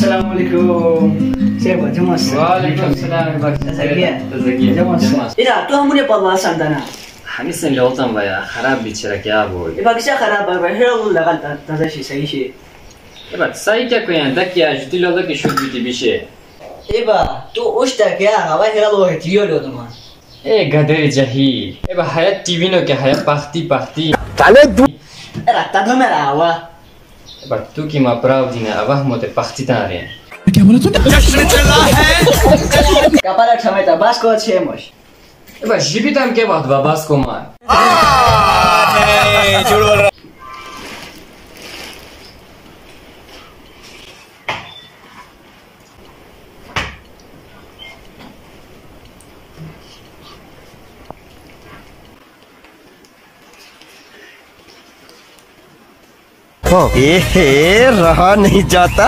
Assalamualaikum. Saya Pak Jamas. Waalaikumsalam. Jamas. Ira, tu हमने पढ़ा संताना. हामी सँगले होतम भया खराब बिचरा क्या भयो ये बाकी क्या खराब है हेलो लगा ताजा शी सही शी. ए बात सही क्या कोई अंदर क्या जुटी लोग की शुद्ध बिती बिशे ये बा तू उस तक क्या हवा हेलो है टीवी लो तुम. ए गदर जही ए बा हया टीवी नो क्या हया पाखती चले तू रात तो मेरा हवा ए बा तू की मा प्राउदिना अबह मोते पाखती तारे क्या बोला तूने जश्न चला है कपाला छमेता बस को छे मश ए बा जीवितम के बात बाबास को मार झूठ बोल रहा रहा नहीं जाता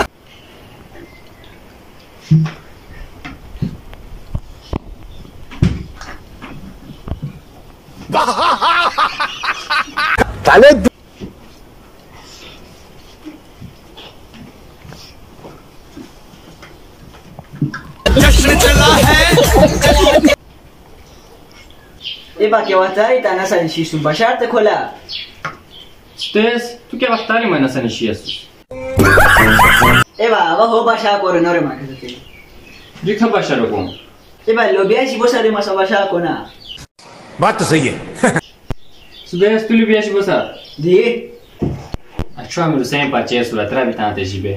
चले जश्न चला है ये बाकी वाताई ताना सा शी बशार ते खोला स्टेस तू क्या वक्त तारी मैंने सनी शियस ये बा वो हो बशा कोरे नरे माके ते दिखा बशा रोको ये बा लोबिया शी बोसा रे मसा बशा को ना बात तो सही है सुबह तू लिबिया शी बोसा दी अच्छा मेरे सेम पाचे सुला तेरा भी तांते जीबे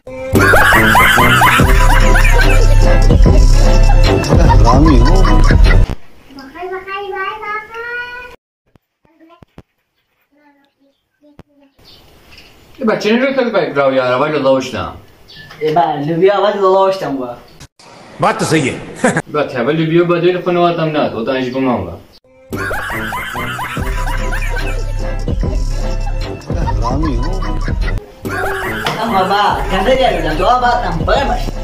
रामी हो ए बा चेंज कर बाइक राव यार आवाज लौशना ये बा लोबिया आवाज लॉस्ट हुआ बात तो सही है बात है वाली वीडियो बदल पनवा तम ना तो तांज घुमाऊंगा रामी हो amma ba kan da ya da to ba tan ba